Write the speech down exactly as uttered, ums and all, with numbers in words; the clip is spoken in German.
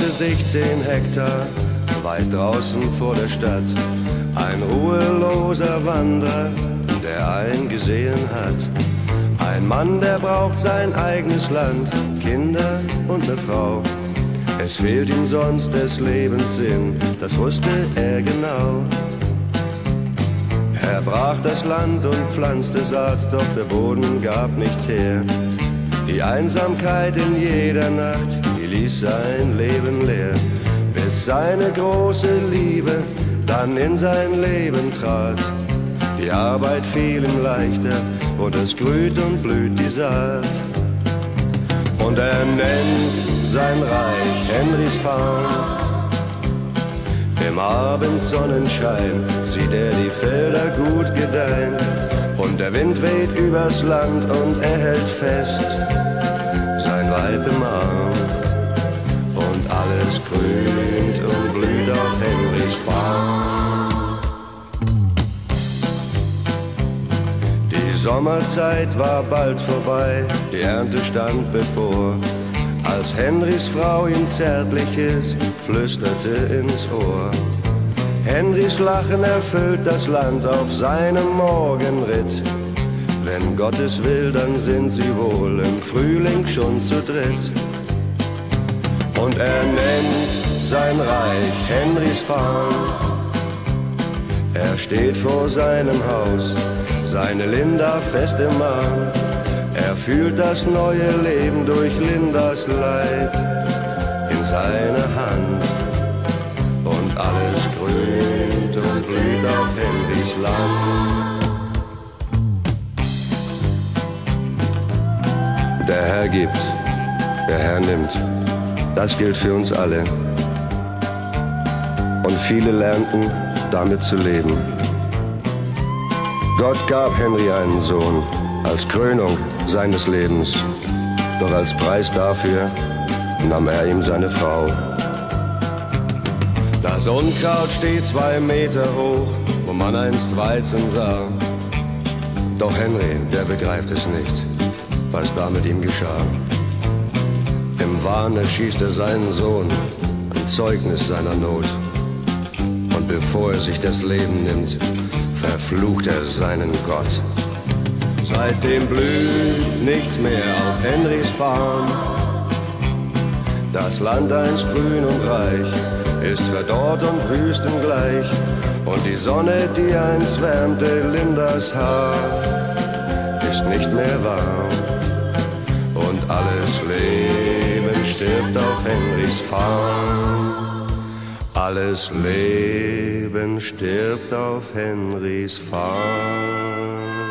kaufte sich zehn Hektar weit draußen vor der Stadt. Ein ruheloser Wanderer, der eingesehen hat. Ein Mann, der braucht sein eigenes Land, Kinder und eine Frau. Es fehlt ihm sonst des Lebens Sinn, das wusste er genau. Er brach das Land und pflanzte Saat, doch der Boden gab nichts her. Die Einsamkeit in jeder Nacht, die ließ sein Leben leer. Bis seine große Liebe dann in sein Leben trat. Die Arbeit fiel ihm leichter und es grüht und blüht die Saat. Und er nennt sein Reich Henrys Farm. Im Abendsonnenschein sieht er die Felder gut gedeihen. Und der Wind weht übers Land und er hält fest sein Weib im Arm. Und alles grünt und blüht auf Henrys Farm. Die Sommerzeit war bald vorbei, die Ernte stand bevor, als Henrys Frau ihm Zärtliches flüsterte ins Ohr. Henrys Lachen erfüllt das Land auf seinem Morgenritt. Wenn Gottes will, dann sind sie wohl im Frühling schon zu dritt. Und er nennt sein Reich Henrys Farm. Er steht vor seinem Haus, seine Linda fest im Arm. Er fühlt das neue Leben durch Lindas Leib in seiner Hand. Und alles grünt und blüht auf Henrys Land. Der Herr gibt, der Herr nimmt, das gilt für uns alle. Und viele lernten, damit zu leben. Gott gab Henry einen Sohn als Krönung seines Lebens, doch als Preis dafür nahm er ihm seine Frau. Das Unkraut steht zwei Meter hoch, wo man einst Weizen sah. Doch Henry, der begreift es nicht, was da mit ihm geschah. Im Wahn erschießt er seinen Sohn, ein Zeugnis seiner Not. Und bevor er sich das Leben nimmt, verflucht er seinen Gott. Seitdem blüht nichts mehr auf Henrys Farm. Das Land einst grün und reich ist verdorrt und Wüsten gleich. Und die Sonne, die einst wärmte Lindas Haar, ist nicht mehr warm. Und alles Leben stirbt auf Henrys Farm. Alles Leben stirbt auf Henrys Farm.